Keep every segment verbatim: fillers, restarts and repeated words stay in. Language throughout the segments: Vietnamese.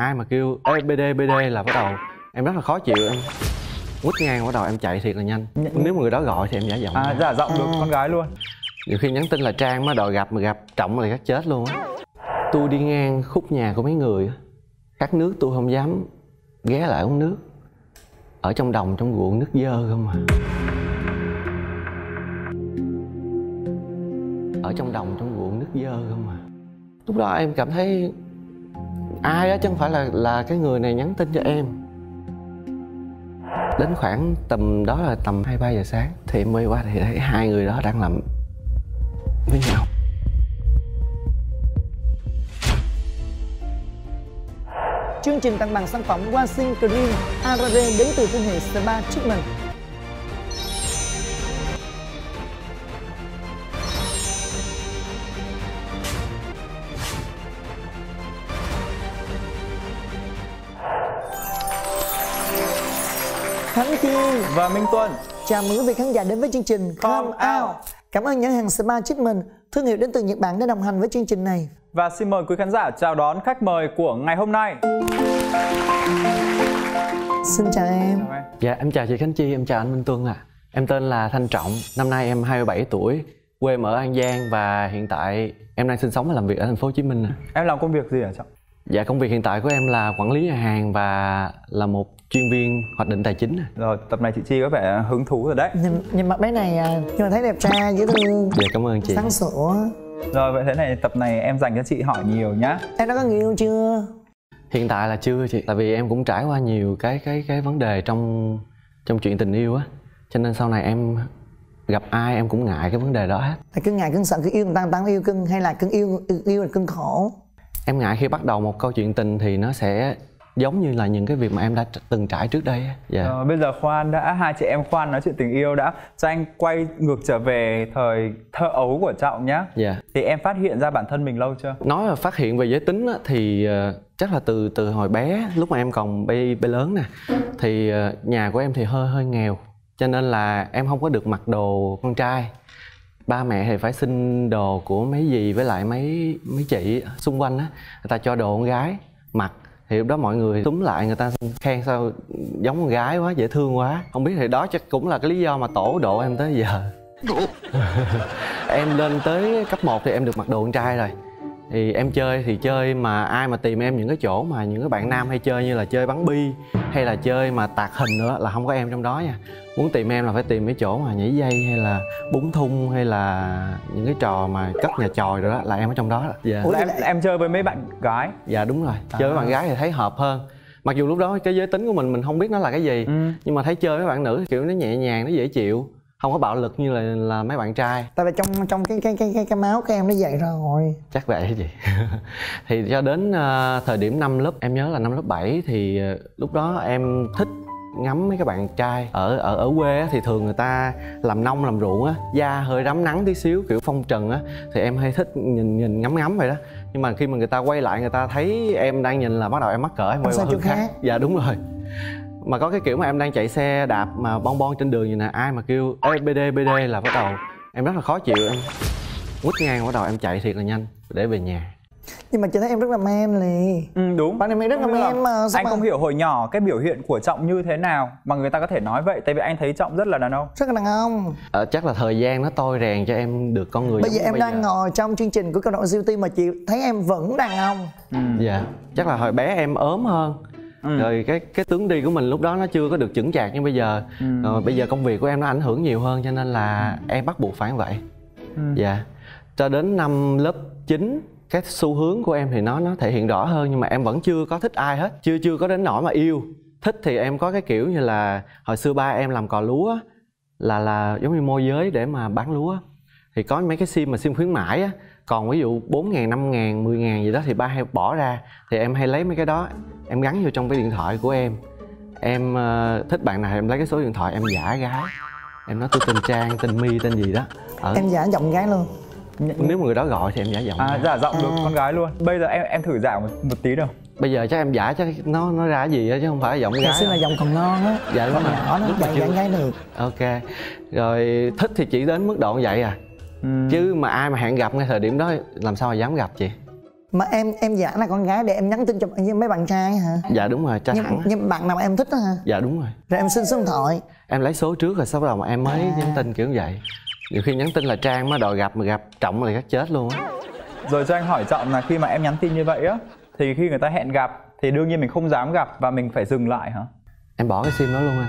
ai mà kêu ê bê đê bê đê là bắt đầu em rất là khó chịu, em quýt ngang bắt đầu em chạy thiệt là nhanh. Nếu mà người đó gọi thì em giả giọng. À, giả giọng được con gái luôn. Nhiều khi nhắn tin là Trang mới đòi gặp, mà gặp trọng là chắc chết luôn á. Tôi đi ngang khúc nhà của mấy người, khát nước tôi không dám ghé lại uống nước. Ở trong đồng, trong ruộng nước dơ không à. Ở trong đồng, trong ruộng nước dơ không à. Lúc đó em cảm thấy ai đó chứ không phải là là cái người này nhắn tin cho em. Đến khoảng tầm đó là tầm hai ba giờ sáng thì em quay qua thì thấy hai người đó đang làm với nhau. Chương trình tặng bằng sản phẩm Washing Cream a rờ đê đến từ thương hiệu Spa Treatment. Khánh Chi và Minh Tuân chào mừng quý vị khán giả đến với chương trình Come Out. Cảm ơn nhãn hàng Spa Treatment, thương hiệu đến từ Nhật Bản đã đồng hành với chương trình này. Và xin mời quý khán giả chào đón khách mời của ngày hôm nay. Xin chào em. Chào em. Dạ em chào chị Khánh Chi, em chào anh Minh Tuân ạ. À. Em tên là Thanh Trọng, năm nay em hai mươi bảy tuổi, quê em ở An Giang và hiện tại em đang sinh sống và làm việc ở thành phố Hồ Chí Minh. Em làm công việc gì hả Trọng? Dạ công việc hiện tại của em là quản lý nhà hàng và là một chuyên viên hoạch định tài chính. Rồi tập này chị Chi có vẻ hứng thú rồi đấy. Nhìn, nhìn mặt bé này nhưng mà thấy đẹp trai, dễ thương. Dạ cảm ơn chị. Sáng sủa. Rồi vậy thế này tập này em dành cho chị hỏi nhiều nhá. Em đã có người yêu chưa? Hiện tại là chưa chị, tại vì em cũng trải qua nhiều cái cái cái vấn đề trong trong chuyện tình yêu á, cho nên sau này em gặp ai em cũng ngại cái vấn đề đó hết. Là cưng ngại cưng sợ cứ yêu người ta tăng yêu cưng hay là cưng yêu yêu là cưng khổ? Em ngại khi bắt đầu một câu chuyện tình thì nó sẽ giống như là những cái việc mà em đã từng trải trước đây. Dạ. Rồi, bây giờ khoan đã, hai chị em khoan nói chuyện tình yêu đã, cho anh quay ngược trở về thời thơ ấu của Trọng nhá. Dạ. Thì em phát hiện ra bản thân mình lâu chưa? Nói là phát hiện về giới tính á, thì uh, chắc là từ từ hồi bé, lúc mà em còn bé, bé lớn nè, thì uh, nhà của em thì hơi hơi nghèo, cho nên là em không có được mặc đồ con trai. Ba mẹ thì phải xin đồ của mấy dì với lại mấy mấy chị xung quanh á, người ta cho đồ con gái mặc. Thì lúc đó mọi người túm lại người ta khen sao giống con gái quá, dễ thương quá. Không biết thì đó chắc cũng là cái lý do mà tổ độ em tới giờ. Em lên tới cấp một thì em được mặc đồ con trai rồi. Thì em chơi thì chơi mà ai mà tìm em những cái chỗ mà những cái bạn nam hay chơi như là chơi bắn bi hay là chơi mà tạc hình nữa là không có em trong đó nha. Muốn tìm em là phải tìm cái chỗ mà nhảy dây hay là búng thun hay là những cái trò mà cất nhà chòi rồi đó là em ở trong đó. Dạ. Ủa, em em chơi với mấy bạn gái? Dạ đúng rồi, à. Chơi với bạn gái thì thấy hợp hơn. Mặc dù lúc đó cái giới tính của mình mình không biết nó là cái gì, ừ. nhưng mà thấy chơi với bạn nữ thì kiểu nó nhẹ nhàng, nó dễ chịu, không có bạo lực như là là mấy bạn trai. Tại vì trong trong cái cái cái cái, cái máu của em nó vậy rồi. Chắc vậy hả chị? Thì cho đến uh, thời điểm năm lớp, em nhớ là năm lớp bảy thì uh, lúc đó em thích ngắm mấy cái bạn trai ở ở ở quê á, thì thường người ta làm nông làm ruộng á, da hơi rám nắng tí xíu kiểu phong trần á, thì em hay thích nhìn nhìn ngắm ngắm vậy đó. Nhưng mà khi mà người ta quay lại người ta thấy em đang nhìn là bắt đầu em mắc cỡ, em quay qua hướng khác. khác. Dạ đúng rồi. Mà có cái kiểu mà em đang chạy xe đạp mà bon bon trên đường vậy nè, ai mà kêu ê bê đê bê đê là bắt đầu em rất là khó chịu, em quýt ngang bắt đầu em chạy thiệt là nhanh để về nhà. Nhưng mà chị thấy em rất là manly. Ừ đúng. Bạn này rất là man mà. Anh mà... không hiểu hồi nhỏ cái biểu hiện của Trọng như thế nào mà người ta có thể nói vậy. Tại vì anh thấy Trọng rất là đàn ông. Rất là đàn ông. Ờ, chắc là thời gian nó tôi rèn cho em được con người. Bây giờ em bây đang giờ. ngồi trong chương trình của Câu Lạc Siêu Ti mà chị thấy em vẫn đàn ông. Ừ. Dạ. Chắc là hồi bé em ốm hơn. Ừ. Rồi cái cái tướng đi của mình lúc đó nó chưa có được chững chạc như bây giờ. Ừ. Rồi bây giờ công việc của em nó ảnh hưởng nhiều hơn cho nên là ừ. em bắt buộc phải như vậy. Ừ. Dạ. Cho đến năm lớp chín cái xu hướng của em thì nó nó thể hiện rõ hơn, nhưng mà em vẫn chưa có thích ai hết, chưa chưa có đến nỗi mà yêu. Thích thì em có cái kiểu như là hồi xưa ba em làm cò lúa là là giống như môi giới để mà bán lúa, thì có mấy cái sim mà sim khuyến mãi á, còn ví dụ bốn ngàn, năm ngàn, mười ngàn gì đó thì ba hay bỏ ra, thì em hay lấy mấy cái đó em gắn vô trong cái điện thoại của em. Em uh, thích bạn này em lấy cái số điện thoại em giả gái, em nói tôi tên Trang, tên My, tên gì đó. Ở... Em giả giọng gái luôn. Nếu mà người đó gọi thì em giả giọng. À, giả giọng được à. Con gái luôn. Bây giờ em em thử giả một, một tí đâu. Bây giờ chắc em giả chắc nó nó ra cái gì đó chứ không phải giọng gái. Ngày xưa là giọng còn non á. Dạ đúng rồi. Nhỏ nó giả giả gái được. Ok. Rồi thích thì chỉ đến mức độ như vậy à. Ừ. Chứ mà ai mà hẹn gặp ngay thời điểm đó làm sao mà dám gặp chị. Mà em em giả là con gái để em nhắn tin cho mấy bạn trai hả? Dạ đúng rồi, trai nhưng, thẳng. nhưng bạn nào mà em thích đó hả? Dạ đúng rồi. Rồi em xin số điện thoại. Em lấy số trước rồi sau đó mà em mới À. nhắn tin kiểu như vậy. Nhiều khi nhắn tin là Trang mới đòi gặp, mà gặp Trọng là chắc chết luôn á. Rồi cho anh hỏi Trọng là khi mà em nhắn tin như vậy á, thì khi người ta hẹn gặp thì đương nhiên mình không dám gặp và mình phải dừng lại hả? Em bỏ cái sim đó luôn anh.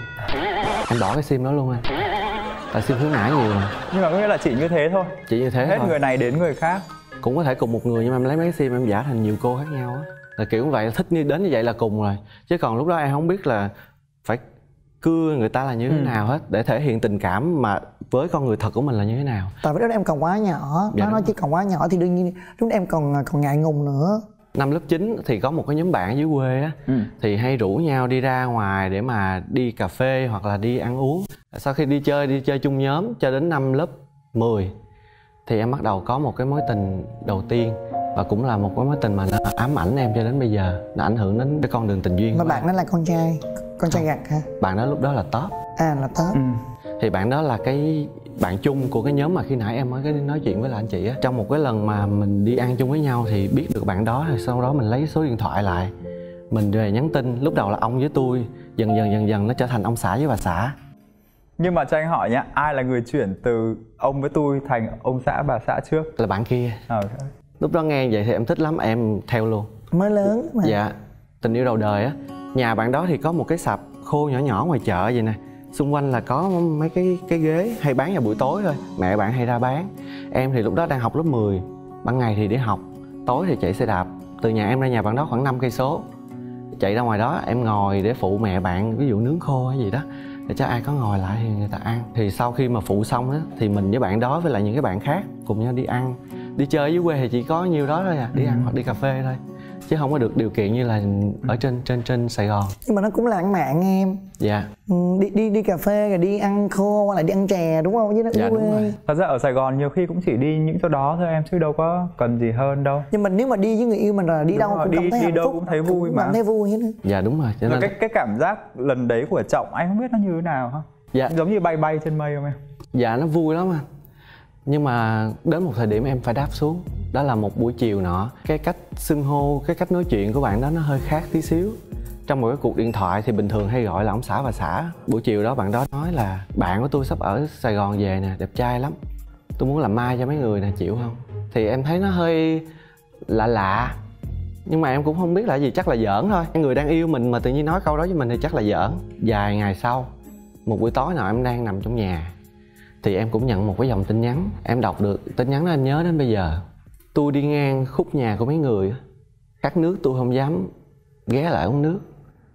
Em bỏ cái sim đó luôn anh. Tại sim khuyến mãi nhiều mà. Nhưng mà có nghĩa là chỉ như thế thôi. Chỉ như thế Hết thôi. người này đến người khác. Cũng có thể cùng một người nhưng mà em lấy mấy cái sim em giả thành nhiều cô khác nhau á. Là kiểu như vậy, thích như đến như vậy là cùng rồi. Chứ còn lúc đó em không biết là phải cưa người ta là như thế ừ. nào hết, để thể hiện tình cảm mà với con người thật của mình là như thế nào. Tại vì đó em còn quá nhỏ. Dạ, nó nói chứ còn quá nhỏ thì đương nhiên lúc đó em còn còn ngại ngùng nữa. Năm lớp chín thì có một cái nhóm bạn ở dưới quê á, ừ. thì hay rủ nhau đi ra ngoài để mà đi cà phê hoặc là đi ăn uống. Sau khi đi chơi đi chơi chung nhóm cho đến năm lớp mười thì em bắt đầu có một cái mối tình đầu tiên, và cũng là một cái mối tình mà nó ám ảnh em cho đến bây giờ, nó ảnh hưởng đến cái con đường tình duyên. Mà bạn đó là con trai, con trai gặt hả? Bạn đó lúc đó là top. À là top. Ừ. Thì bạn đó là cái bạn chung của cái nhóm mà khi nãy em mới nói chuyện với là anh chị á. Trong một cái lần mà mình đi ăn chung với nhau thì biết được bạn đó, rồi sau đó mình lấy số điện thoại lại, mình về nhắn tin. Lúc đầu là ông với tôi, dần dần dần dần nó trở thành ông xã với bà xã. Nhưng mà cho anh hỏi nhá, ai là người chuyển từ ông với tôi thành ông xã bà xã trước? Là bạn kia. À, lúc đó nghe vậy thì em thích lắm, em theo luôn. Mới lớn mà. Dạ, tình yêu đầu đời á. Nhà bạn đó thì có một cái sạp khô nhỏ nhỏ ngoài chợ vậy nè. Xung quanh là có mấy cái cái ghế hay bán vào buổi tối thôi. Mẹ bạn hay ra bán. Em thì lúc đó đang học lớp mười. Ban ngày thì đi học, tối thì chạy xe đạp. Từ nhà em ra nhà bạn đó khoảng năm cây số. Chạy ra ngoài đó em ngồi để phụ mẹ bạn, ví dụ nướng khô hay gì đó, để cho ai có ngồi lại thì người ta ăn. Thì sau khi mà phụ xong á thì mình với bạn đó với lại những cái bạn khác cùng nhau đi ăn. Đi chơi dưới quê thì chỉ có nhiêu đó thôi à, đi ừ. ăn hoặc đi cà phê thôi, chứ không có được điều kiện như là ở trên trên trên Sài Gòn. Nhưng mà nó cũng lãng mạn em. Dạ. Ừ, đi đi đi cà phê rồi đi ăn khô hoặc là đi ăn chè đúng không? Với nó dạ, đúng rồi. Thật ra ở Sài Gòn nhiều khi cũng chỉ đi những chỗ đó thôi em, chứ đâu có cần gì hơn đâu. Nhưng mà nếu mà đi với người yêu mình là đi đúng đâu rồi, cũng đi, cảm thấy đi hạnh đâu phúc, cũng thấy vui cũng mà. cảm thấy vui hết. Dạ đúng rồi. Cho nên cái cái cảm giác lần đấy của Trọng anh không biết nó như thế nào hả? Dạ. Giống như bay bay trên mây không em? Dạ nó vui lắm anh. Nhưng mà đến một thời điểm em phải đáp xuống. Đó là một buổi chiều nọ, cái cách xưng hô, cái cách nói chuyện của bạn đó nó hơi khác tí xíu. Trong một cái cuộc điện thoại thì bình thường hay gọi là ông xã bà xã. Buổi chiều đó bạn đó nói là bạn của tôi sắp ở Sài Gòn về nè, đẹp trai lắm, tôi muốn làm mai cho mấy người nè, chịu không? Thì em thấy nó hơi lạ lạ. Nhưng mà em cũng không biết là gì, chắc là giỡn thôi. Người đang yêu mình mà tự nhiên nói câu đó với mình thì chắc là giỡn. Vài ngày sau, một buổi tối nào em đang nằm trong nhà thì em cũng nhận một cái dòng tin nhắn. Em đọc được tin nhắn đó em nhớ đến bây giờ. Tôi đi ngang khúc nhà của mấy người, khát nước tôi không dám ghé lại uống nước.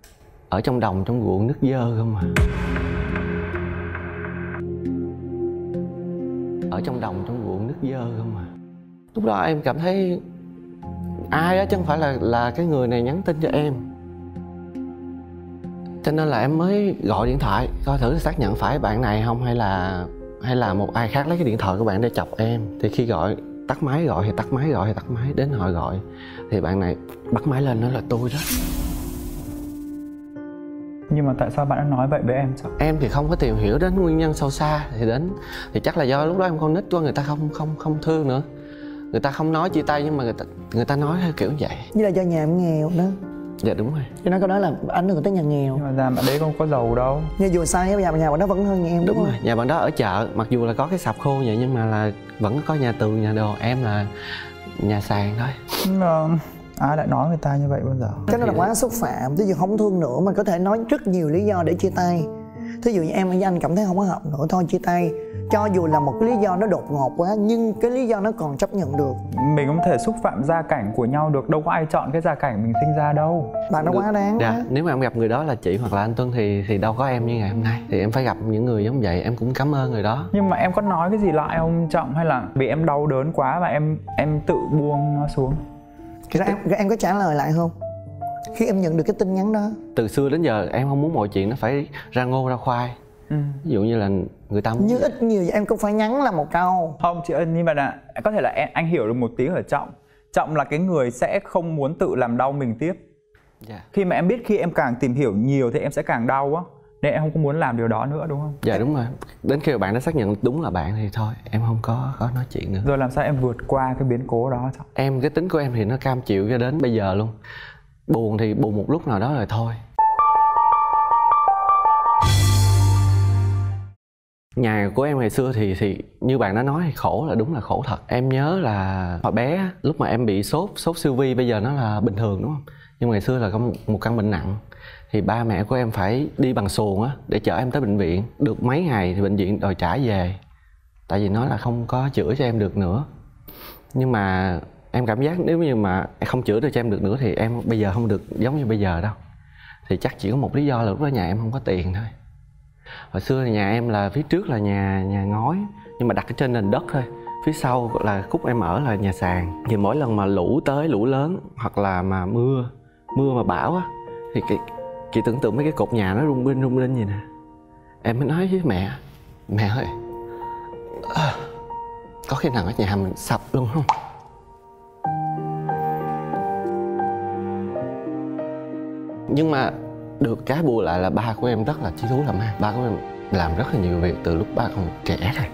Ở trong đồng trong ruộng nước dơ không à. Ở trong đồng trong ruộng nước dơ không à. Lúc đó em cảm thấy ai đó chứ không phải là là cái người này nhắn tin cho em. Cho nên là em mới gọi điện thoại coi thử xác nhận phải bạn này không, hay là hay là một ai khác lấy cái điện thoại của bạn để chọc em. Thì khi gọi tắt máy, gọi thì tắt máy, gọi thì tắt máy, đến hồi gọi thì bạn này bắt máy lên nói là tôi đó. Nhưng mà tại sao bạn đã nói vậy với em sao? Em thì không có tìm hiểu đến nguyên nhân sâu xa. Thì đến thì chắc là do lúc đó em con nít quá, người ta không không không thương nữa. Người ta không nói chia tay nhưng mà người ta người ta nói theo kiểu vậy. Như là do nhà em nghèo đó. Dạ đúng rồi. Cho nên câu nói là ảnh hưởng tới nhà nghèo. Nhưng mà nhà bạn đấy không có giàu đâu. Nhưng dù sao nhà nhà bạn đó vẫn hơn nhà em đúng, đúng không? Rồi. Nhà bạn đó ở chợ, mặc dù là có cái sạp khô vậy nhưng mà là vẫn có nhà tường, nhà đồ. Em là nhà sàn thôi. Nhưng mà ai lại nói người ta như vậy bao giờ? Cái đó là quá xúc phạm. Thí dụ không thương nữa mà có thể nói rất nhiều lý do để chia tay. Thí dụ như em với anh cảm thấy không có hợp nữa, thôi chia tay. Cho dù là một cái lý do nó đột ngột quá nhưng cái lý do nó còn chấp nhận được. Mình không thể xúc phạm gia cảnh của nhau được, đâu có ai chọn cái gia cảnh mình sinh ra đâu. Bạn nó quá đáng. Dạ, quá. nếu mà em gặp người đó là chị hoặc là anh Tuân thì thì đâu có em như ngày hôm nay. Thì em phải gặp những người giống vậy, em cũng cảm ơn người đó. Nhưng mà em có nói cái gì lại không Trọng, hay là vì em đau đớn quá và em em tự buông nó xuống? Cái em, em có trả lời lại không? Khi em nhận được cái tin nhắn đó. Từ xưa đến giờ em không muốn mọi chuyện nó phải ra ngô ra khoai. Ừ. Ví dụ như là người ta muốn... như ít nhiều em cũng phải nhắn là một câu. Không chị ơi, nhưng mà là có thể là em, anh hiểu được một tí ở Trọng. Trọng là cái người sẽ không muốn tự làm đau mình tiếp. Yeah. Khi mà em biết khi em càng tìm hiểu nhiều thì em sẽ càng đau á. nên em không có muốn làm điều đó nữa đúng không? Dạ đúng rồi. Đến khi mà bạn đã xác nhận đúng là bạn thì thôi em không có có nói chuyện nữa. Rồi làm sao em vượt qua cái biến cố đó? Em cái tính của em thì nó cam chịu cho đến bây giờ luôn. Buồn thì buồn một lúc nào đó rồi thôi. Nhà của em ngày xưa thì thì như bạn đã nói thì khổ là đúng là khổ thật. Em nhớ là hồi bé lúc mà em bị sốt sốt siêu vi, bây giờ nó là bình thường đúng không, nhưng mà ngày xưa là có một, một căn bệnh nặng thì ba mẹ của em phải đi bằng xuồng á để chở em tới bệnh viện. Được mấy ngày thì bệnh viện đòi trả về, tại vì nói là không có chữa cho em được nữa. Nhưng mà em cảm giác nếu như mà không chữa được cho em được nữa thì em bây giờ không được giống như bây giờ đâu. Thì chắc chỉ có một lý do là lúc đó nhà em không có tiền thôi. Hồi xưa thì nhà em là phía trước là nhà nhà ngói nhưng mà đặt ở trên nền đất thôi, phía sau là khúc em ở là nhà sàn. Thì mỗi lần mà lũ tới, lũ lớn hoặc là mà mưa mưa mà bão á thì chị, chị tưởng tượng mấy cái cột nhà nó rung lên rung lên gì nè. Em mới nói với mẹ, mẹ ơi à, có khi nào ở nhà mình sập luôn không? Nhưng mà được cái bù lại là ba của em rất là chí thú làm ăn. Ba của em làm rất là nhiều việc từ lúc ba còn trẻ rồi.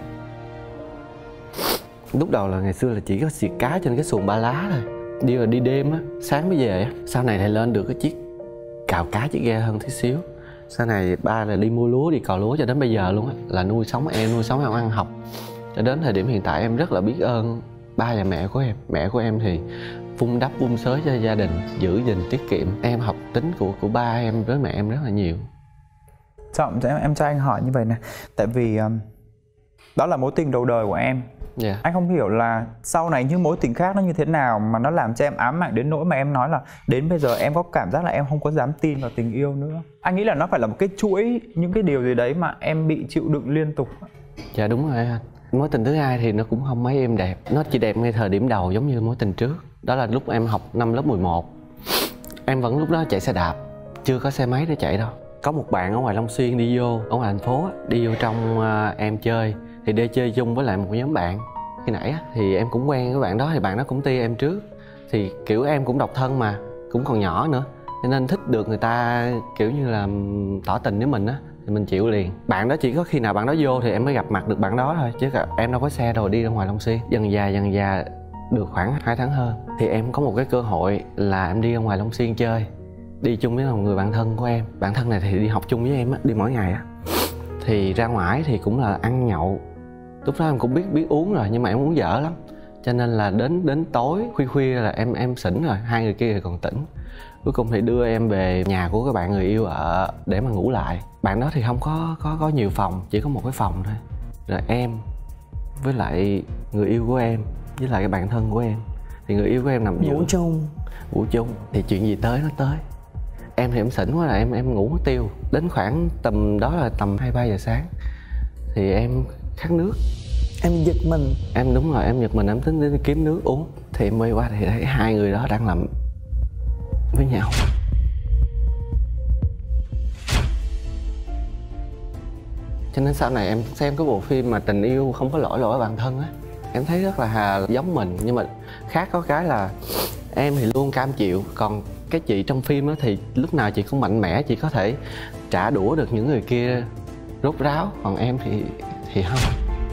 Lúc đầu là ngày xưa là chỉ có xịt cá trên cái xuồng ba lá thôi, đi vào đi đêm á, sáng mới về á. Sau này thì lên được cái chiếc cào cá chiếc ghe hơn tí xíu. Sau này ba là đi mua lúa, đi cào lúa cho đến bây giờ luôn á, là nuôi sống em, nuôi sống em ăn học. Cho đến thời điểm hiện tại em rất là biết ơn ba và mẹ của em. Mẹ của em thì vun đắp vun sới cho gia đình, giữ gìn tiết kiệm. Em học tính của của ba em với mẹ em rất là nhiều. Trọng, em em cho anh hỏi như vậy nè, tại vì um, đó là mối tình đầu đời của em. Yeah. Anh không hiểu là sau này những mối tình khác nó như thế nào mà nó làm cho em ám ảnh đến nỗi mà em nói là đến bây giờ em có cảm giác là em không có dám tin vào tình yêu nữa. Anh nghĩ là nó phải là một cái chuỗi những cái điều gì đấy mà em bị chịu đựng liên tục. Dạ đúng rồi anh. Mối tình thứ hai thì nó cũng không mấy êm đẹp. Nó chỉ đẹp ngay thời điểm đầu giống như mối tình trước. Đó là lúc em học năm lớp mười một. Em vẫn lúc đó chạy xe đạp, chưa có xe máy để chạy đâu. Có một bạn ở ngoài Long Xuyên đi vô, ở ngoài thành phố đi vô trong uh, em chơi. Thì đi chơi chung với lại một nhóm bạn. Khi nãy á, thì em cũng quen với bạn đó, thì bạn đó cũng ti em trước. Thì kiểu em cũng độc thân mà, cũng còn nhỏ nữa, cho nên thích được người ta kiểu như là tỏ tình với mình á thì mình chịu liền. Bạn đó chỉ có khi nào bạn đó vô thì em mới gặp mặt được bạn đó thôi, chứ em đâu có xe đâu đi ra ngoài Long Xuyên. Dần dà dần dà được khoảng hai tháng hơn thì em có một cái cơ hội là em đi ra ngoài Long Xuyên chơi, đi chung với một người bạn thân của em. Bạn thân này thì đi học chung với em á, đi mỗi ngày á. Thì ra ngoài thì cũng là ăn nhậu. Lúc đó em cũng biết biết uống rồi nhưng mà em uống dở lắm, cho nên là đến đến tối khuya khuya là em em xỉn rồi, hai người kia thì còn tỉnh. Cuối cùng thì đưa em về nhà của các bạn người yêu ở để mà ngủ lại. Bạn đó thì không có có có nhiều phòng, chỉ có một cái phòng thôi. Rồi em với lại người yêu của em với lại cái bạn thân của em, thì người yêu của em nằm ngủ chung ngủ chung thì chuyện gì tới nó tới. Em thì em xỉn quá là em em ngủ mất tiêu. Đến khoảng tầm đó là tầm hai ba giờ sáng thì em khát nước. Em giật mình. Em đúng rồi, em giật mình, em tính đi kiếm nước uống. Thì em quay qua thì thấy hai người đó đang làm với nhau. Cho nên sau này em xem cái bộ phim mà Tình Yêu Không Có Lỗi Lỗi Bản Thân á, em thấy rất là hà giống mình. Nhưng mà khác có cái là em thì luôn cam chịu. Còn cái chị trong phim á thì lúc nào chị cũng mạnh mẽ, chị có thể trả đũa được những người kia rốt ráo. Còn em thì thì không.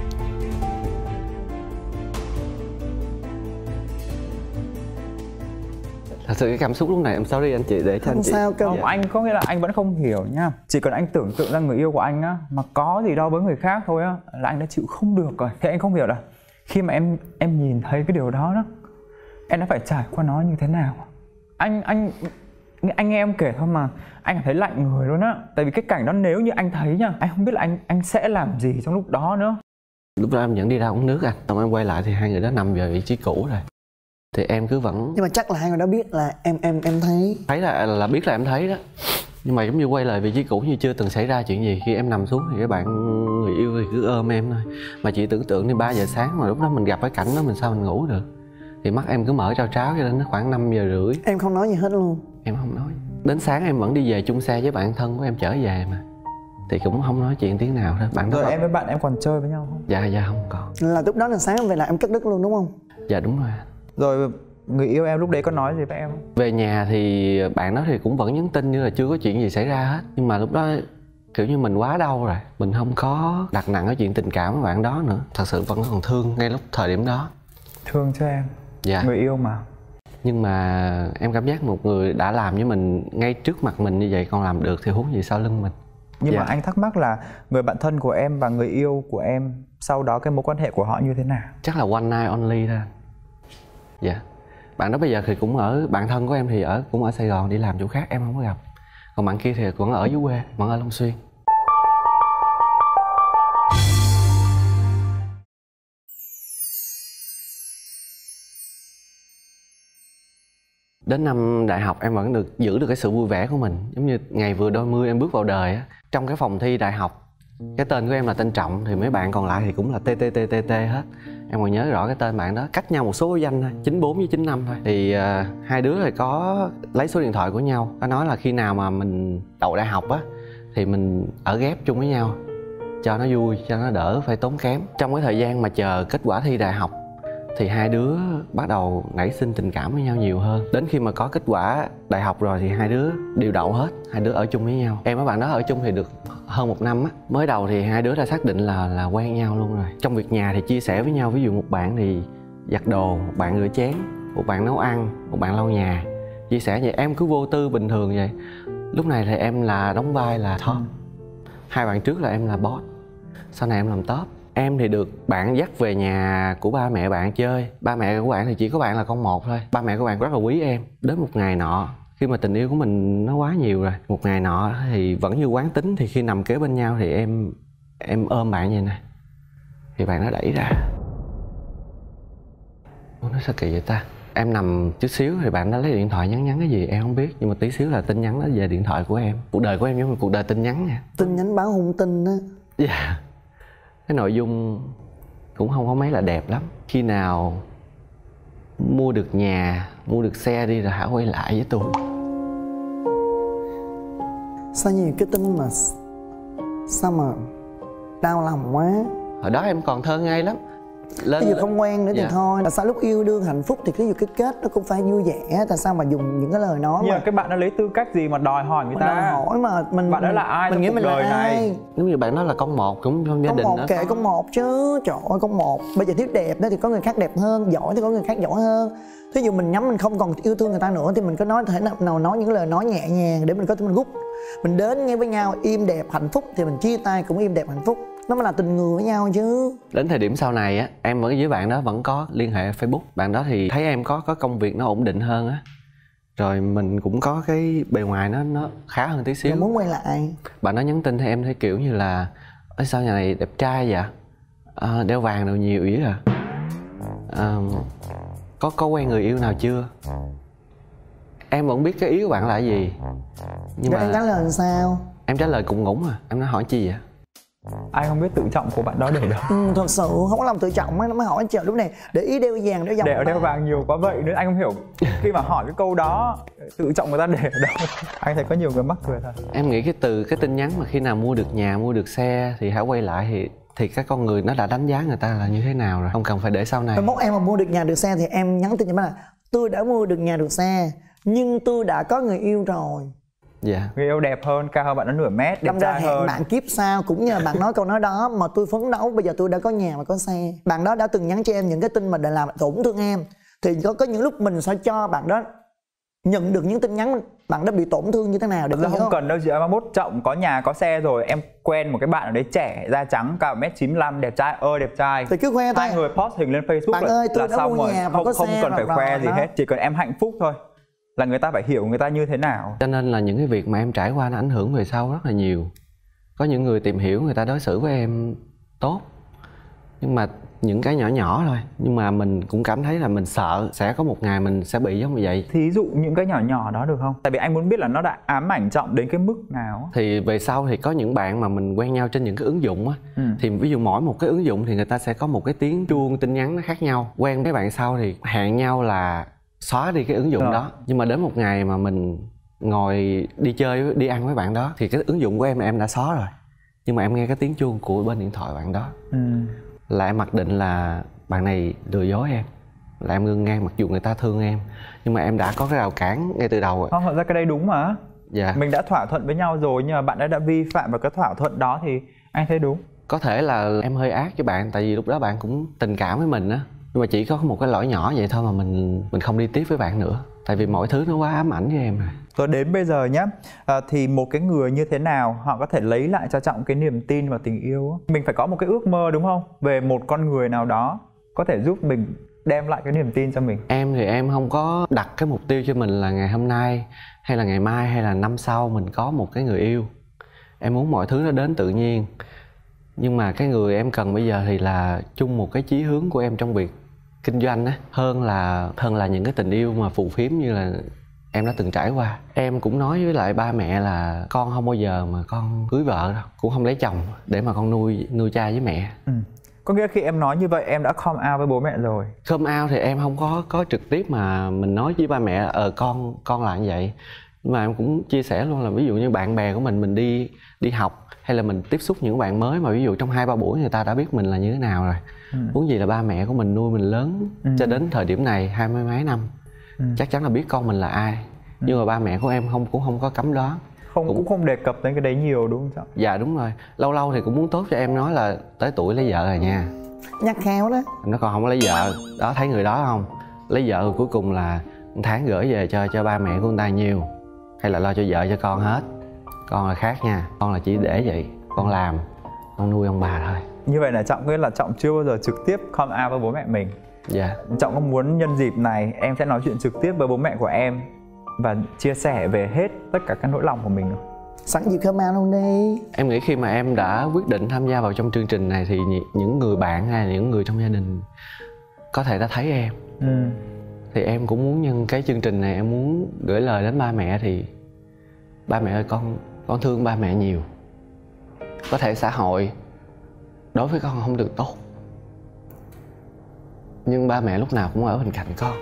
Thật sự cái cảm xúc lúc này em sorry anh chị, để cho không anh chị. sao cơ. Không, anh có nghĩa là anh vẫn không hiểu nha. Chỉ cần anh tưởng tượng ra người yêu của anh á mà có gì đâu với người khác thôi á là anh đã chịu không được rồi. Thế anh không hiểu là khi mà em em nhìn thấy cái điều đó đó, em đã phải trải qua nó như thế nào. Anh anh anh nghe em kể thôi mà anh thấy lạnh người luôn á. Tại vì cái cảnh đó nếu như anh thấy nha, anh không biết là anh anh sẽ làm gì trong lúc đó nữa. Lúc đó em vẫn đi ra uống nước anh, xong em quay lại thì hai người đó nằm về vị trí cũ rồi. Thì em cứ vẫn. Nhưng mà chắc là hai người đó biết là em em em thấy. Thấy là là biết là em thấy đó. Nhưng mà giống như quay lại vị trí cũ như chưa từng xảy ra chuyện gì. Khi em nằm xuống thì cái bạn người yêu thì cứ ôm em thôi. Mà chị tưởng tượng đi ba giờ sáng mà lúc đó mình gặp cái cảnh đó mình sao mình ngủ được. Thì mắt em cứ mở trao tráo cho đến khoảng năm giờ rưỡi. Em không nói gì hết luôn. Em không nói. Đến sáng em vẫn đi về chung xe với bạn thân của em chở về mà. Thì cũng không nói chuyện tiếng nào thôi. Bạn đó rồi có... em với bạn em còn chơi với nhau không? Dạ dạ không còn. Là lúc đó là sáng em về là em cắt đứt luôn đúng không? Dạ đúng rồi. Rồi người yêu em lúc đấy có nói gì với em không? Về nhà thì bạn đó thì cũng vẫn nhắn tin như là chưa có chuyện gì xảy ra hết. Nhưng mà lúc đó kiểu như mình quá đau rồi, mình không có đặt nặng ở chuyện tình cảm với bạn đó nữa. Thật sự vẫn còn thương ngay lúc thời điểm đó. Thương cho em. Dạ. Người yêu mà. Nhưng mà em cảm giác một người đã làm với mình ngay trước mặt mình như vậy còn làm được thì huống gì sau lưng mình. Nhưng dạ. mà anh thắc mắc là người bạn thân của em và người yêu của em sau đó cái mối quan hệ của họ như thế nào? Chắc là one night only thôi. Dạ. Bạn đó bây giờ thì cũng ở, bạn thân của em thì ở cũng ở Sài Gòn đi làm chỗ khác, em không có gặp. Còn bạn kia thì vẫn ở dưới quê, vẫn ở Long Xuyên. Đến năm đại học em vẫn được giữ được cái sự vui vẻ của mình. Giống như ngày vừa đôi mươi em bước vào đời á. Trong cái phòng thi đại học, cái tên của em là tên Trọng, thì mấy bạn còn lại thì cũng là tê tê tê tê tê hết. Em còn nhớ rõ cái tên bạn đó, cách nhau một số danh thôi, chín bốn với chín năm thôi. Thì uh, hai đứa thì có lấy số điện thoại của nhau. Có nói là khi nào mà mình đậu đại học á thì mình ở ghép chung với nhau cho nó vui, cho nó đỡ phải tốn kém. Trong cái thời gian mà chờ kết quả thi đại học thì hai đứa bắt đầu nảy sinh tình cảm với nhau nhiều hơn. Đến khi mà có kết quả đại học rồi thì hai đứa đều đậu hết, hai đứa ở chung với nhau. Em với bạn đó ở chung thì được hơn một năm á. Mới đầu thì hai đứa đã xác định là là quen nhau luôn rồi. Trong việc nhà thì chia sẻ với nhau, ví dụ một bạn thì giặt đồ, một bạn rửa chén, một bạn nấu ăn, một bạn lau nhà. Chia sẻ vậy, em cứ vô tư bình thường vậy. Lúc này thì em là đóng vai là top. Hai bạn trước là em là boss. Sau này em làm top. Em thì được bạn dắt về nhà của ba mẹ bạn chơi. Ba mẹ của bạn thì chỉ có bạn là con một thôi. Ba mẹ của bạn rất là quý em. Đến một ngày nọ, khi mà tình yêu của mình nó quá nhiều rồi, một ngày nọ thì vẫn như quán tính, thì khi nằm kế bên nhau thì em em ôm bạn vậy nè, thì bạn nó đẩy ra. Ủa, nó sao kỳ vậy ta? Em nằm chút xíu thì bạn nó lấy điện thoại nhắn nhắn cái gì em không biết, nhưng mà tí xíu là tin nhắn đó về điện thoại của em. Cuộc đời của em giống như cuộc đời tin nhắn nè. Tin nhắn báo hung tin á. Dạ. Yeah. Cái nội dung cũng không có mấy là đẹp lắm. Khi nào mua được nhà, mua được xe đi rồi hãy quay lại với tôi. Sao nhiều cái tin mà sao mà đau lòng quá. Hồi đó em còn thơ ngây lắm. Lên Cái gì không quen nữa thì dạ. thôi. Tại sao lúc yêu đương hạnh phúc thì cái gì cái kết nó cũng phải vui vẻ. Tại sao mà dùng những cái lời nói Nhưng mà mà cái bạn nó lấy tư cách gì mà đòi hỏi người mà ta? đòi hỏi mà mình bạn đó là ai mình trong nghĩ cuộc mình là đời này? ai? Giống như bạn nói là con một cũng trong gia Con đình một đó. kệ con một chứ. Trời ơi con một. Bây giờ thiếu đẹp đó thì có người khác đẹp hơn, giỏi thì có người khác giỏi hơn. Thí dụ mình nhắm mình không còn yêu thương người ta nữa thì mình có nói thể nào nói những lời nói nhẹ nhàng để mình có thể mình rút. Mình đến ngay với nhau im đẹp hạnh phúc thì mình chia tay cũng im đẹp hạnh phúc. Nó mới là tình người với nhau chứ. Đến thời điểm sau này á, em với với bạn đó vẫn có liên hệ Facebook. Bạn đó thì thấy em có có công việc nó ổn định hơn á, rồi mình cũng có cái bề ngoài nó nó khá hơn tí xíu. Rồi muốn quay lại. Bạn đó nhắn tin thì em thấy kiểu như là ơi sao nhà này đẹp trai vậy, à, đeo vàng đồ nhiều ý à, à có có quen người yêu nào chưa. Em vẫn biết cái ý của bạn là cái gì, nhưng rồi mà em trả lời làm sao? Em trả lời cũng ngủng à. Em nói hỏi chi vậy? Ai không biết tự trọng của bạn đó để đâu. Ừ, thật sự không có lòng tự trọng á, nó mới hỏi chờ lúc này để ý đeo vàng đeo vòng. Để đeo vàng nhiều quá vậy nữa, anh không hiểu. Khi mà hỏi cái câu đó tự trọng người ta để ở đâu. Anh thấy có nhiều người mắc cười thật. Em nghĩ cái từ cái tin nhắn mà khi nào mua được nhà, mua được xe thì hãy quay lại, thì thì cái con người nó đã đánh giá người ta là như thế nào rồi, không cần phải để sau này. Mai mốt em mà mua được nhà được xe thì em nhắn tin cho bạn là tôi đã mua được nhà được xe nhưng tôi đã có người yêu rồi. Dạ. Người yêu đẹp hơn, cao hơn bạn nó nửa mét, đẹp Đâm ra trai hẹn hơn. bạn kiếp sau cũng nhờ bạn nói câu nói đó mà tôi phấn đấu bây giờ tôi đã có nhà và có xe. Bạn đó đã từng nhắn cho em những cái tin mà để làm tổn thương em, thì có có những lúc mình sẽ cho bạn đó nhận được những tin nhắn bạn đã bị tổn thương như thế nào để không, không cần đâu chị. Em ba mốt Trọng có nhà có xe rồi, em quen một cái bạn ở đấy trẻ, da trắng, cao một mét chín mươi lăm, đẹp trai ơi đẹp trai thì cứ khoe thôi. Hai người post hình lên Facebook bạn là, ơi, tôi là đã xong mua rồi, nhà và không có không xe cần phải rồi khoe rồi gì đó. hết, chỉ cần em hạnh phúc thôi là người ta phải hiểu người ta như thế nào. Cho nên là những cái việc mà em trải qua nó ảnh hưởng về sau rất là nhiều. Có những người tìm hiểu, người ta đối xử với em tốt, nhưng mà những cái nhỏ nhỏ thôi, nhưng mà mình cũng cảm thấy là mình sợ sẽ có một ngày mình sẽ bị giống như vậy. Thí dụ những cái nhỏ nhỏ đó được không? Tại vì anh muốn biết là nó đã ám ảnh Trọng đến cái mức nào. Thì về sau thì có những bạn mà mình quen nhau trên những cái ứng dụng á, ừ. thì ví dụ mỗi một cái ứng dụng thì người ta sẽ có một cái tiếng chuông tin nhắn nó khác nhau. Quen mấy bạn sau thì hẹn nhau là xóa đi cái ứng dụng Rồi. đó, nhưng mà đến một ngày mà mình ngồi đi chơi đi ăn với bạn đó thì cái ứng dụng của em là em đã xóa rồi, nhưng mà em nghe cái tiếng chuông của bên điện thoại bạn đó, ừ. là em mặc định là bạn này lừa dối em, là em ngưng ngang mặc dù người ta thương em, nhưng mà em đã có cái rào cản ngay từ đầu rồi. Không, thật ra cái đây đúng mà. Dạ. Mình đã thỏa thuận với nhau rồi nhưng mà bạn đã đã vi phạm vào cái thỏa thuận đó thì anh thấy đúng. Có thể là em hơi ác với bạn, tại vì lúc đó bạn cũng tình cảm với mình á, nhưng mà chỉ có một cái lỗi nhỏ vậy thôi mà mình mình không đi tiếp với bạn nữa, tại vì mọi thứ nó quá ám ảnh với em rồi. Rồi đến bây giờ nhá, à, thì một cái người như thế nào họ có thể lấy lại cho Trọng cái niềm tin vào tình yêu? Mình phải có một cái ước mơ đúng không? Về một con người nào đó có thể giúp mình đem lại cái niềm tin cho mình. Em thì em không có đặt cái mục tiêu cho mình là ngày hôm nay hay là ngày mai hay là năm sau mình có một cái người yêu. Em muốn mọi thứ nó đến tự nhiên. Nhưng mà cái người em cần bây giờ thì là chung một cái chí hướng của em trong việc kinh doanh á, hơn là hơn là những cái tình yêu mà phù phiếm như là em đã từng trải qua. Em cũng nói với lại ba mẹ là con không bao giờ mà con cưới vợ đâu, cũng không lấy chồng để mà con nuôi nuôi cha với mẹ. Ừ. Có nghĩa khi em nói như vậy em đã come out với bố mẹ rồi. Come out thì em không có có trực tiếp mà mình nói với ba mẹ là ờ con con là như vậy. Nhưng mà em cũng chia sẻ luôn là ví dụ như bạn bè của mình mình đi đi học hay là mình tiếp xúc những bạn mới mà ví dụ trong hai ba buổi người ta đã biết mình là như thế nào rồi. Ừ. Huống gì là ba mẹ của mình nuôi mình lớn ừ. cho đến thời điểm này hai mươi mấy năm. Ừ. Chắc chắn là biết con mình là ai. Ừ. Nhưng mà ba mẹ của em không cũng không có cấm đoán. Không cũng, cũng không đề cập đến cái đấy nhiều đúng không? Dạ đúng rồi. Lâu lâu thì cũng muốn tốt cho em nói là tới tuổi lấy vợ rồi nha. Nhắc khéo đó. Nó còn không có lấy vợ. Đó thấy người đó không? Lấy vợ rồi cuối cùng là một tháng gửi về cho cho ba mẹ của người ta nhiều. Hay là lo cho vợ cho con hết. Con là khác nha. Con là chỉ để vậy. Con làm. Con nuôi ông bà thôi. Như vậy là Trọng nghĩa là Trọng chưa bao giờ trực tiếp come out với bố mẹ mình. Dạ. Trọng có muốn nhân dịp này em sẽ nói chuyện trực tiếp với bố mẹ của em và chia sẻ về hết tất cả các nỗi lòng của mình không? Sẵn dịp come out luôn đi. Em nghĩ khi mà em đã quyết định tham gia vào trong chương trình này thì những người bạn hay là những người trong gia đình có thể đã thấy em. Ừ. Thì em cũng muốn nhân cái chương trình này em muốn gửi lời đến ba mẹ thì ba mẹ ơi, con con thương ba mẹ nhiều. Có thể xã hội đối với con không được tốt, nhưng ba mẹ lúc nào cũng ở bên cạnh con.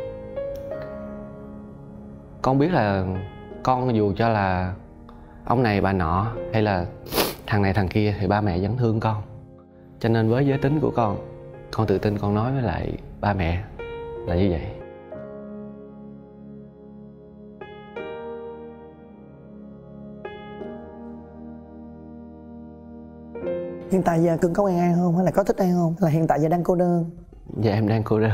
Con biết là con dù cho là ông này bà nọ hay là thằng này thằng kia thì ba mẹ vẫn thương con. Cho nên với giới tính của con, con tự tin con nói với lại ba mẹ là như vậy. Hiện tại giờ cưng có quen ai không? Hay là có thích ai không? Hay là hiện tại giờ đang cô đơn? Dạ em đang cô đơn.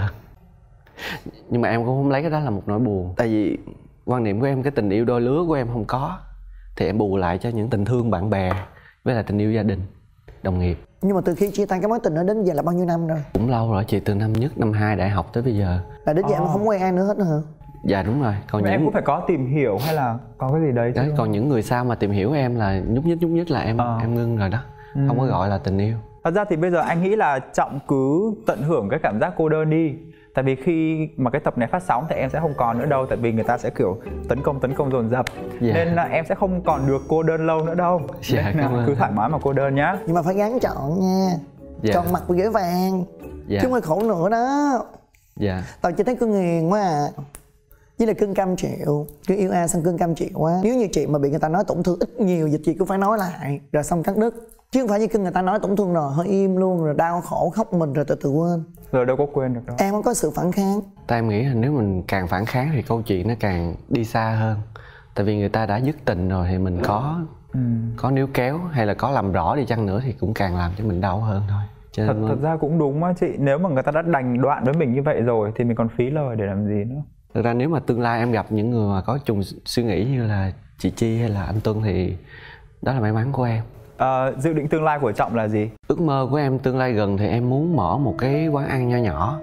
Nhưng mà em cũng không lấy cái đó là một nỗi buồn. Tại vì quan niệm của em, cái tình yêu đôi lứa của em không có, thì em bù lại cho những tình thương bạn bè với là tình yêu gia đình, đồng nghiệp. Nhưng mà từ khi chia tay cái mối tình đó đến giờ là bao nhiêu năm rồi? Cũng lâu rồi chị, từ năm nhất, năm hai đại học tới bây giờ. Là đến giờ oh. em không quen ai nữa hết nữa hả? Dạ đúng rồi. Còn những... những... em cũng phải có tìm hiểu hay là có cái gì đấy chứ? Đấy, còn những người sau mà tìm hiểu em là nhúc nhích nhúc nhích là em oh. em ngưng rồi đó. Ừ. Không có gọi là tình yêu. Thật ra thì bây giờ anh nghĩ là Trọng cứ tận hưởng cái cảm giác cô đơn đi. Tại vì khi mà cái tập này phát sóng thì em sẽ không còn nữa đâu. Tại vì người ta sẽ kiểu tấn công tấn công dồn dập. Yeah. Nên là em sẽ không còn được cô đơn lâu nữa đâu. Yeah, Nên là cứ thoải mái mà cô đơn nhá. Nhưng mà phải gắng chọn nha. Yeah. Chọn mặt của ghế vàng. Yeah. Chứ không phải khổ nữa đó. Dạ. Tao chỉ thấy cưng hiền quá à. Với là cưng cam chịu. Cứ yêu ai xong cưng cam chịu quá. Nếu như chị mà bị người ta nói tổn thương ít nhiều gì chị cũng phải nói lại. Rồi xong cắt đứt. Chứ không phải như cưng người ta nói tổn thương rồi hơi im luôn, rồi đau khổ khóc mình rồi từ từ quên. Rồi đâu có quên được đâu. Em không có sự phản kháng. Tại em nghĩ là nếu mình càng phản kháng thì câu chuyện nó càng đi xa hơn. Tại vì người ta đã dứt tình rồi thì mình có ừ. có níu kéo hay là có làm rõ đi chăng nữa thì cũng càng làm cho mình đau hơn thôi. Cho nên thật, thật ra cũng đúng á chị. Nếu mà người ta đã đành đoạn với mình như vậy rồi thì mình còn phí lời để làm gì nữa. Thực ra nếu mà tương lai em gặp những người mà có chung suy nghĩ như là chị Chi hay là anh Tuân thì đó là may mắn của em. À, dự định tương lai của Trọng là gì? Ước mơ của em tương lai gần thì em muốn mở một cái quán ăn nho nhỏ.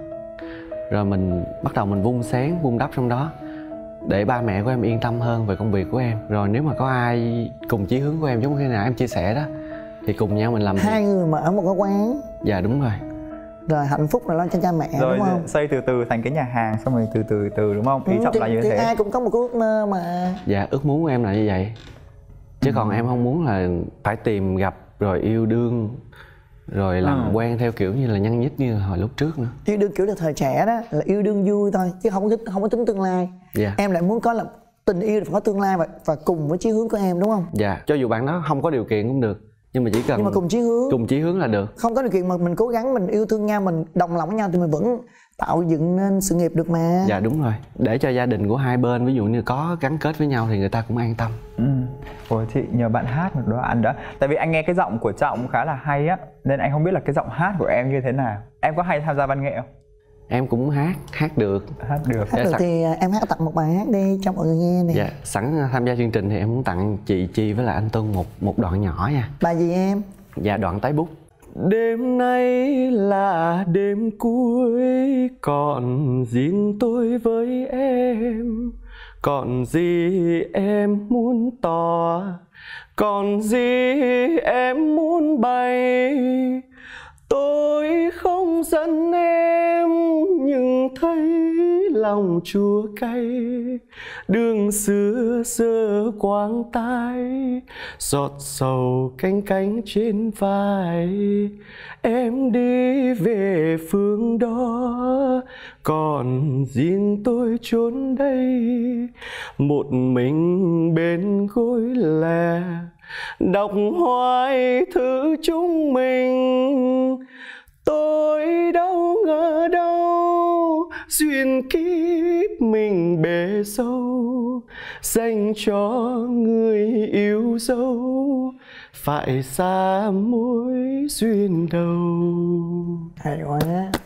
Rồi mình bắt đầu mình vun sáng, vun đắp trong đó để ba mẹ của em yên tâm hơn về công việc của em. Rồi nếu mà có ai cùng chí hướng của em giống như nào em chia sẻ đó thì cùng nhau mình làm hai việc. người mở một cái quán. Dạ đúng rồi. Rồi hạnh phúc là lo cho cha mẹ rồi, đúng không? Xây từ từ thành cái nhà hàng xong rồi từ từ từ đúng không? Ý ừ, Trọng thì, là như thì thế. Ai cũng có một cái ước mơ mà. Dạ ước muốn của em là như vậy. Chứ ừ. còn em không muốn là phải tìm gặp rồi yêu đương rồi làm ừ. quen theo kiểu như là nhăn nhít như hồi lúc trước nữa. Yêu đương kiểu là thời trẻ đó là yêu đương vui thôi chứ không có không có tính tương lai. Yeah. Em lại muốn có là tình yêu phải có tương lai và, và cùng với chí hướng của em đúng không? Dạ. Cho dù bạn đó không có điều kiện cũng được, nhưng mà chỉ cần nhưng mà cùng chí hướng cùng chí hướng là được. Không có điều kiện mà mình cố gắng mình yêu thương nhau, mình đồng lòng với nhau thì mình vẫn tạo dựng nên sự nghiệp được mà. Dạ đúng rồi, để cho gia đình của hai bên ví dụ như có gắn kết với nhau thì người ta cũng an tâm. Ừ. Ôi chị nhờ bạn hát một đoạn đó. Tại vì anh nghe cái giọng của Trọng khá là hay á, nên anh không biết là cái giọng hát của em như thế nào. Em có hay tham gia văn nghệ không? Em cũng hát, hát được. Hát được. Hát dạ, được sẵn... thì em hát tặng một bài hát đi cho mọi người nghe nè. Dạ, sẵn tham gia chương trình thì em muốn tặng chị Chi với lại anh Tuân một một đoạn nhỏ nha. Bài gì em? Dạ, đoạn Tái Bút. Đêm nay là đêm cuối, còn riêng tôi với em. Còn gì em muốn tỏ, còn gì em muốn bày. Tôi không giận em, nhưng thấy lòng chua cay. Đường xưa xưa quang tai, giọt sầu canh cánh trên vai. Em đi về phương đó, còn riêng tôi trốn đây. Một mình bên gối lẻ, đọc hoài thư chúng mình. Tôi đâu ngờ đâu, duyên kiếp mình bề sâu, dành cho người yêu dấu, phải xa mối duyên đầu. Hay quá.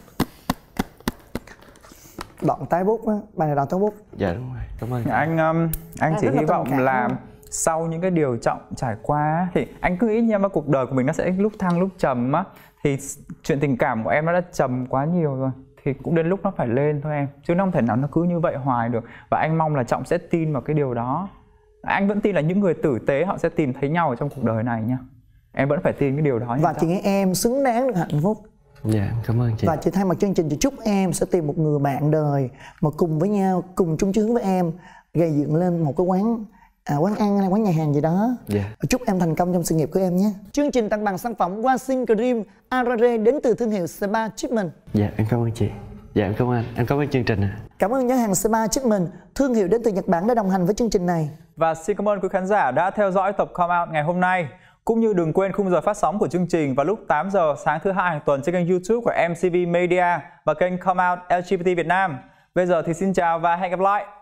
Đoạn Tái Bút á, bài này đoạn Tái Bút. Dạ đúng rồi, cảm ơn. Anh um, anh À, chỉ rất là hy tình vọng cảm là luôn. sau những cái điều Trọng trải qua thì anh cứ nghĩ nha, mà cuộc đời của mình nó sẽ lúc thăng lúc trầm á, thì chuyện tình cảm của em nó đã trầm quá nhiều rồi, thì cũng đến lúc nó phải lên thôi em, chứ nó không thể nào nó cứ như vậy hoài được. Và anh mong là Trọng sẽ tin vào cái điều đó. Anh vẫn tin là những người tử tế họ sẽ tìm thấy nhau ở trong cuộc đời này nha. Em vẫn phải tin cái điều đó nha. Và chị nghĩ em xứng đáng được hạnh phúc. Dạ, cảm ơn chị. Và chị thay mặt chương trình chị chúc em sẽ tìm một người bạn đời mà cùng với nhau, cùng chung chí hướng với em, gây dựng lên một cái quán à, quán ăn hay quán nhà hàng gì đó. Dạ. Và chúc em thành công trong sự nghiệp của em nhé. Chương trình tặng bằng sản phẩm Washing Cream Arare đến từ thương hiệu Spa Treatment. Dạ, em cảm ơn chị. Dạ, em cảm ơn. Em cảm ơn chương trình ạ. Cảm ơn nhãn hàng Spa Treatment, thương hiệu đến từ Nhật Bản đã đồng hành với chương trình này. Và xin cảm ơn quý khán giả đã theo dõi tập Come Out ngày hôm nay. Cũng như đừng quên khung giờ phát sóng của chương trình vào lúc tám giờ sáng thứ hai hàng tuần trên kênh YouTube của em xê vê Media và kênh Come Out lờ giê bê tê Việt Nam. Bây giờ thì xin chào và hẹn gặp lại.